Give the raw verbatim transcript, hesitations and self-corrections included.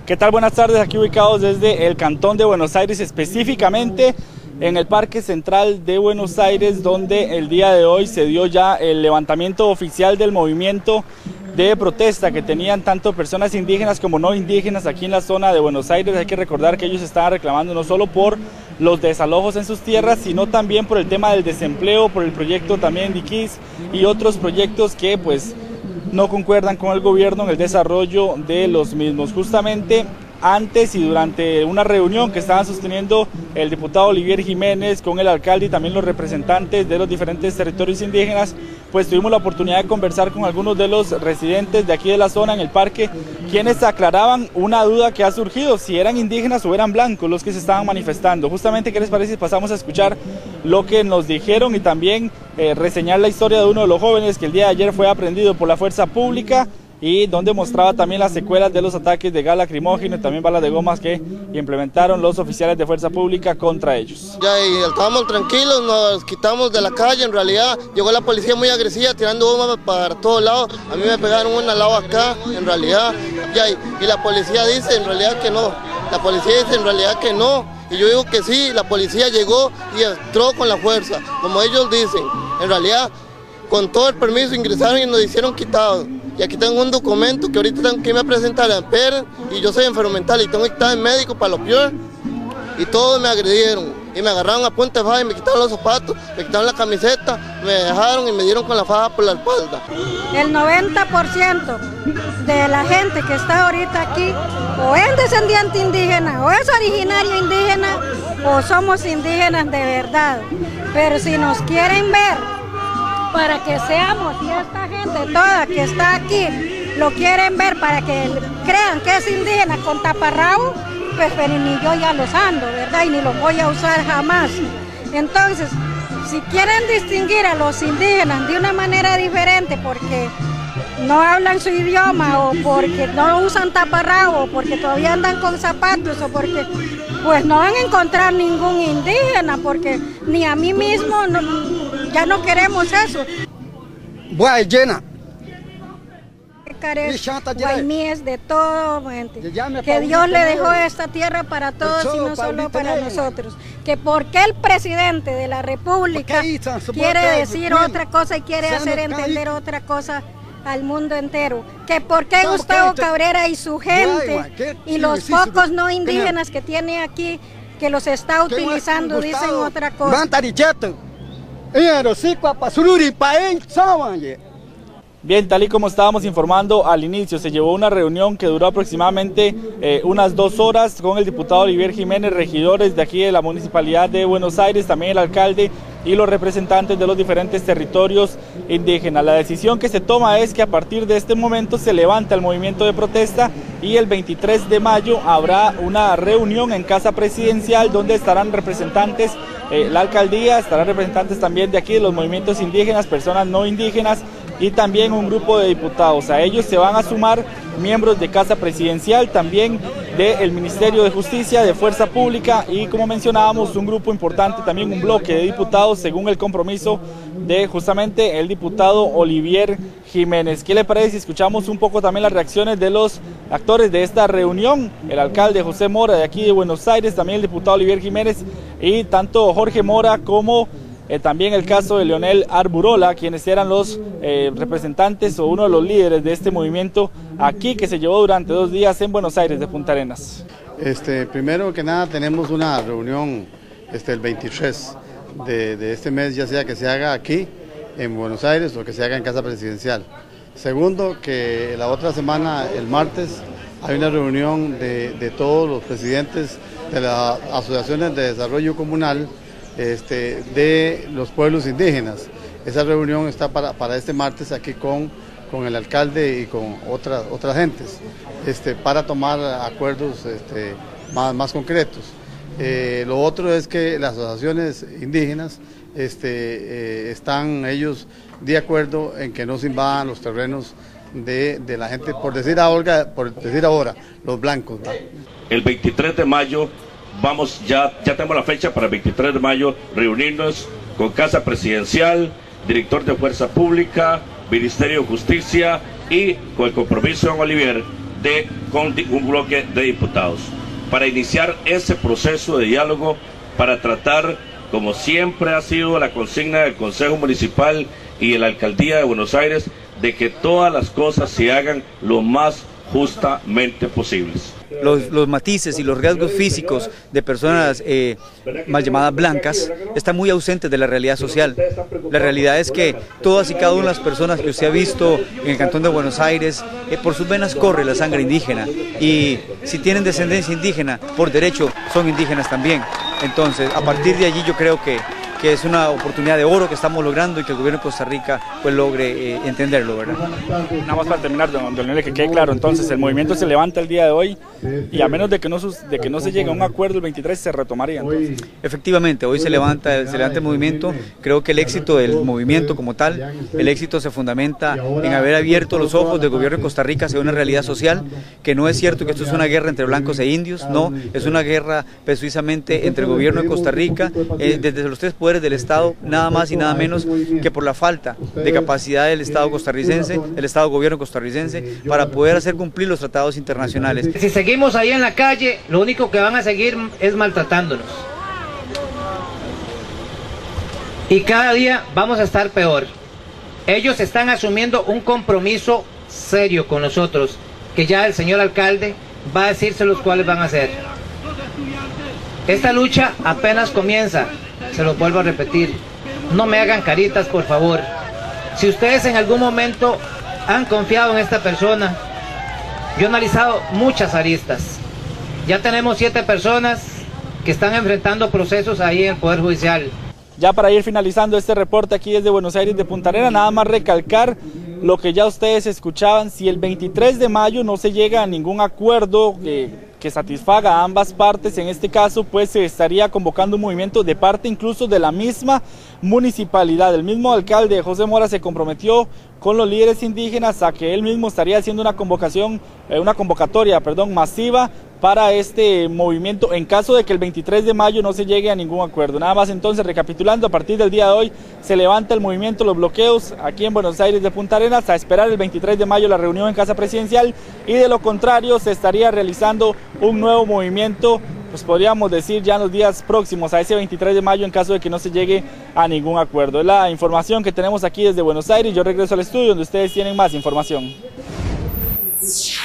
¿Qué tal? Buenas tardes, aquí ubicados desde el Cantón de Buenos Aires, específicamente en el Parque Central de Buenos Aires, donde el día de hoy se dio ya el levantamiento oficial del movimiento de protesta que tenían tanto personas indígenas como no indígenas aquí en la zona de Buenos Aires. Hay que recordar que ellos estaban reclamando no solo por los desalojos en sus tierras, sino también por el tema del desempleo, por el proyecto también de Iquis y otros proyectos que pues no concuerdan con el gobierno en el desarrollo de los mismos. Justamente antes y durante una reunión que estaban sosteniendo el diputado Olivier Jiménez con el alcalde y también los representantes de los diferentes territorios indígenas, pues tuvimos la oportunidad de conversar con algunos de los residentes de aquí de la zona en el parque, quienes aclaraban una duda que ha surgido, si eran indígenas o eran blancos los que se estaban manifestando. Justamente, ¿qué les parece si pasamos a escuchar lo que nos dijeron y también eh, reseñar la historia de uno de los jóvenes que el día de ayer fue aprehendido por la fuerza pública y donde mostraba también las secuelas de los ataques de gas lacrimógeno y también balas de gomas que implementaron los oficiales de fuerza pública contra ellos? Ya, y estábamos tranquilos, nos quitamos de la calle. En realidad llegó la policía muy agresiva tirando bombas para todos lados. A mí me pegaron una al lado acá, en realidad, ya, y, y la policía dice en realidad que no, la policía dice en realidad que no, y yo digo que sí. La policía llegó y entró con la fuerza, como ellos dicen. En realidad, con todo el permiso ingresaron y nos hicieron quitados. Y aquí tengo un documento que ahorita tengo que irme a presentar a Pérez, y yo soy enfermo mental y tengo que estar en médico para lo peor. Y todos me agredieron y me agarraron a punta de faja y me quitaron los zapatos, me quitaron la camiseta, me dejaron y me dieron con la faja por la espalda. El noventa por ciento de la gente que está ahorita aquí o es descendiente indígena, o es originario indígena, o somos indígenas de verdad. Pero si nos quieren ver para que seamos, y esta gente toda que está aquí lo quieren ver para que crean que es indígena con taparrabo, pues pero ni yo ya los ando, ¿verdad? Y ni los voy a usar jamás. Entonces, si quieren distinguir a los indígenas de una manera diferente porque no hablan su idioma, o porque no usan taparrabo, o porque todavía andan con zapatos, o porque pues no van a encontrar ningún indígena, porque ni a mí mismo no, ya no queremos eso. Buah, llena. Guayníes de todo, gente. Que Dios le dejó esta tierra para todos y no solo para nosotros. Que porque el presidente de la República quiere decir otra cosa y quiere hacer entender otra cosa al mundo entero. Que porque Gustavo Cabrera y su gente y los pocos no indígenas que tiene aquí, que los está utilizando, dicen otra cosa. Bien, tal y como estábamos informando al inicio, se llevó una reunión que duró aproximadamente eh, unas dos horas con el diputado Olivier Jiménez, regidores de aquí de la Municipalidad de Buenos Aires, también el alcalde y los representantes de los diferentes territorios indígenas. La decisión que se toma es que a partir de este momento se levanta el movimiento de protesta y el veintitrés de mayo habrá una reunión en Casa Presidencial donde estarán representantes, eh, la alcaldía, estarán representantes también de aquí de los movimientos indígenas, personas no indígenas, y también un grupo de diputados. A ellos se van a sumar miembros de Casa Presidencial, también del Ministerio de Justicia, de Fuerza Pública y, como mencionábamos, un grupo importante, también un bloque de diputados, según el compromiso de justamente el diputado Olivier Jiménez. ¿Qué le parece si escuchamos un poco también las reacciones de los actores de esta reunión? El alcalde José Mora de aquí de Buenos Aires, también el diputado Olivier Jiménez y tanto Jorge Mora como Eh, también el caso de Leonel Arburola, quienes eran los eh, representantes o uno de los líderes de este movimiento aquí que se llevó durante dos días en Buenos Aires de Punta Arenas. Este, primero que nada tenemos una reunión este, el veintitrés de, de este mes, ya sea que se haga aquí en Buenos Aires o que se haga en Casa Presidencial. Segundo, que la otra semana, el martes, hay una reunión de, de todos los presidentes de las asociaciones de desarrollo comunal Este, de los pueblos indígenas. Esa reunión está para, para este martes aquí con, con el alcalde y con otras otras gentes este, para tomar acuerdos este, más, más concretos. Eh, lo otro es que las asociaciones indígenas este, eh, están ellos de acuerdo en que no se invadan los terrenos de, de la gente, por decir, ahora, por decir ahora, los blancos, ¿no? El veintitrés de mayo Vamos, ya, ya tenemos la fecha para el veintitrés de mayo, reunirnos con Casa Presidencial, director de Fuerza Pública, Ministerio de Justicia y con el compromiso de Olivier de, con un bloque de diputados, para iniciar ese proceso de diálogo, para tratar, como siempre ha sido la consigna del Consejo Municipal y de la Alcaldía de Buenos Aires, de que todas las cosas se hagan lo más justamente posibles. Los, los matices y los rasgos físicos de personas eh, más llamadas blancas están muy ausentes de la realidad social. La realidad es que todas y cada una de las personas que usted ha visto en el Cantón de Buenos Aires, eh, por sus venas corre la sangre indígena, y si tienen descendencia indígena, por derecho son indígenas también. Entonces, a partir de allí yo creo que que es una oportunidad de oro que estamos logrando y que el gobierno de Costa Rica pues logre eh, entenderlo, ¿verdad? Nada más para terminar, don, don Leonel, que quede claro, entonces el movimiento se levanta el día de hoy y a menos de que no, de que no se llegue a un acuerdo el veintitrés se retomaría entonces. Efectivamente, hoy se levanta, se levanta el movimiento. Creo que el éxito del movimiento como tal, el éxito se fundamenta en haber abierto los ojos del gobierno de Costa Rica hacia una realidad social, que no es cierto que esto es una guerra entre blancos e indios, no, es una guerra precisamente entre el gobierno de Costa Rica, eh, desde los tres poderes del Estado, nada más y nada menos que por la falta de capacidad del Estado costarricense, el Estado gobierno costarricense, para poder hacer cumplir los tratados internacionales. Si seguimos ahí en la calle, lo único que van a seguir es maltratándonos. Y cada día vamos a estar peor. Ellos están asumiendo un compromiso serio con nosotros, que ya el señor alcalde va a decirse los cuales van a hacer. Esta lucha apenas comienza. Se los vuelvo a repetir, no me hagan caritas, por favor. Si ustedes en algún momento han confiado en esta persona, yo he analizado muchas aristas. Ya tenemos siete personas que están enfrentando procesos ahí en el Poder Judicial. Ya para ir finalizando este reporte aquí desde Buenos Aires de Punta Arenas, nada más recalcar lo que ya ustedes escuchaban. Si el veintitrés de mayo no se llega a ningún acuerdo que, que satisfaga a ambas partes, en este caso pues se estaría convocando un movimiento de parte incluso de la misma municipalidad. El mismo alcalde José Mora se comprometió con los líderes indígenas a que él mismo estaría haciendo una convocación, eh, una convocatoria, perdón, masiva para este movimiento en caso de que el veintitrés de mayo no se llegue a ningún acuerdo. Nada más entonces, recapitulando, a partir del día de hoy se levanta el movimiento, los bloqueos aquí en Buenos Aires de Punta Arenas, a esperar el veintitrés de mayo la reunión en Casa Presidencial, y de lo contrario se estaría realizando un nuevo movimiento, pues podríamos decir ya en los días próximos a ese veintitrés de mayo en caso de que no se llegue a ningún acuerdo. Es la información que tenemos aquí desde Buenos Aires. Yo regreso al estudio donde ustedes tienen más información.